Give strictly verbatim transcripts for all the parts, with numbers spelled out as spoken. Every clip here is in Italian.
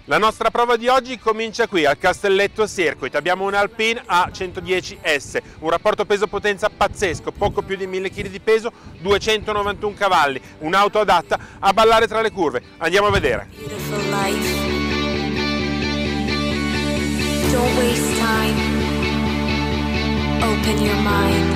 La nostra prova di oggi comincia qui al Castelletto Circuit. Abbiamo un Alpine A centodieci S, un rapporto peso-potenza pazzesco, poco più di mille chili di peso, duecentonovantuno cavalli, un'auto adatta a ballare tra le curve. Andiamo a vedere. Don't waste time. Open your mind.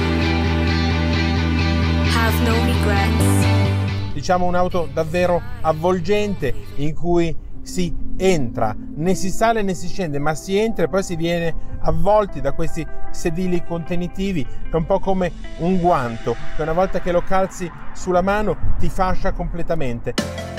Have no regrets. Diciamo un'auto davvero avvolgente in cui si entra, né si sale né si scende, ma si entra e poi si viene avvolti da questi sedili contenitivi, che è un po' come un guanto, che una volta che lo calzi sulla mano ti fascia completamente.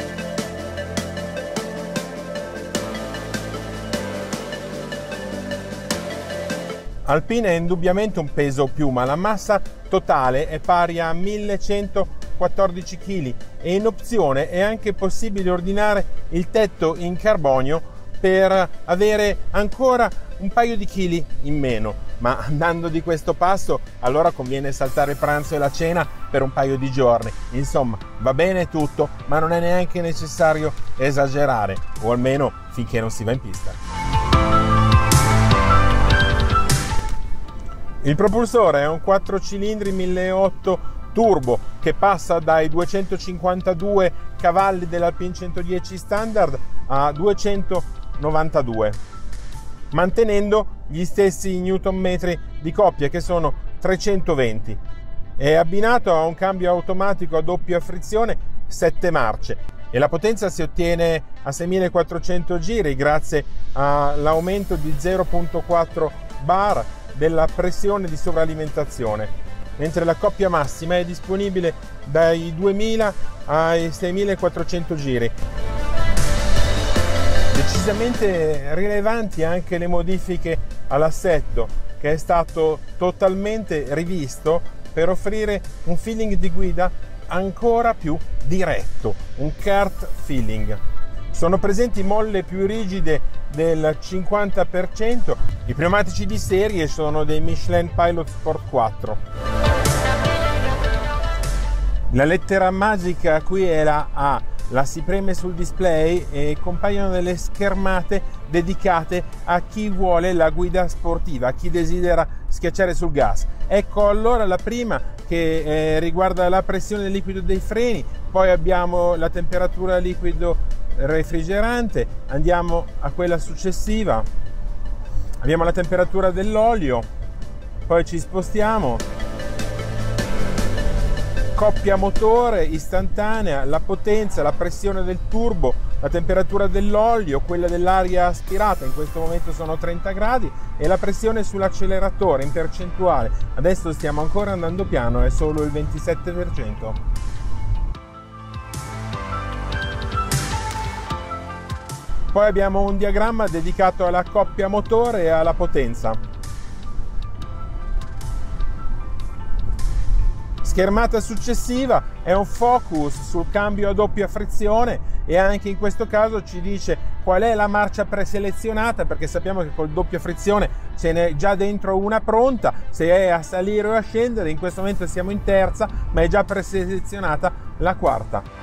Alpine è indubbiamente un peso piuma, la massa totale è pari a millecentoquattordici chili e in opzione è anche possibile ordinare il tetto in carbonio per avere ancora un paio di chili in meno, ma andando di questo passo allora conviene saltare il pranzo e la cena per un paio di giorni. Insomma, va bene tutto, ma non è neanche necessario esagerare, o almeno finché non si va in pista. Il propulsore è un quattro cilindri milleottocento turbo che passa dai duecentocinquantadue cavalli dell'Alpine centodieci standard a duecentonovantadue, mantenendo gli stessi newtonmetri di coppia che sono trecentoventi. È abbinato a un cambio automatico a doppia frizione sette marce e la potenza si ottiene a seimilaquattrocento giri grazie all'aumento di zero virgola quattro bar della pressione di sovralimentazione, mentre la coppia massima è disponibile dai duemila ai seimilaquattrocento giri. Decisamente rilevanti anche le modifiche all'assetto, che è stato totalmente rivisto per offrire un feeling di guida ancora più diretto, un kart feeling. Sono presenti molle più rigide del cinquanta per cento, i pneumatici di serie sono dei Michelin Pilot Sport quattro. La lettera magica qui è la A, la si preme sul display e compaiono delle schermate dedicate a chi vuole la guida sportiva, a chi desidera schiacciare sul gas. Ecco allora la prima che eh, riguarda la pressione liquido dei freni, poi abbiamo la temperatura liquido refrigerante, andiamo a quella successiva, abbiamo la temperatura dell'olio, poi ci spostiamo, coppia motore istantanea, la potenza, la pressione del turbo, la temperatura dell'olio, quella dell'aria aspirata, in questo momento sono trenta gradi, e la pressione sull'acceleratore in percentuale, adesso stiamo ancora andando piano, è solo il ventisette per cento. Poi abbiamo un diagramma dedicato alla coppia motore e alla potenza. Schermata successiva è un focus sul cambio a doppia frizione e anche in questo caso ci dice qual è la marcia preselezionata, perché sappiamo che col doppia frizione ce n'è già dentro una pronta, se è a salire o a scendere. In questo momento siamo in terza, ma è già preselezionata la quarta.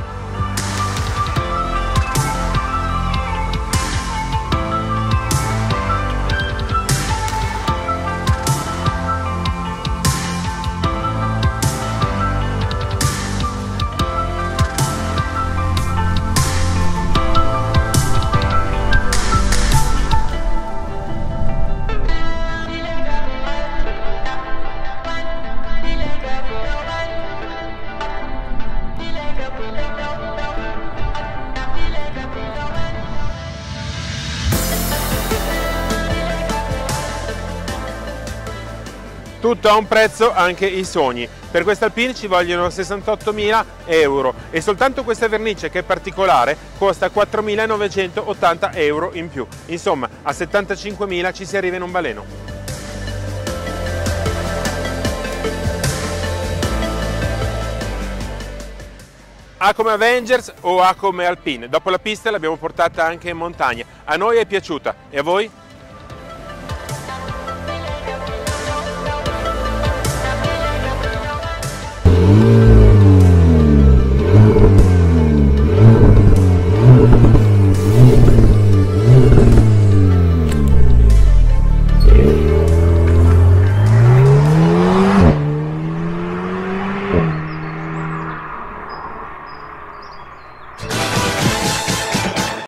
Tutto ha un prezzo, anche i sogni. Per questa Alpine ci vogliono sessantottomila euro e soltanto questa vernice, che è particolare, costa quattromilanovecentottanta euro in più. Insomma, a settantacinquemila ci si arriva in un baleno. A come Avengers o A come Alpine? Dopo la pista l'abbiamo portata anche in montagna. A noi è piaciuta, e a voi?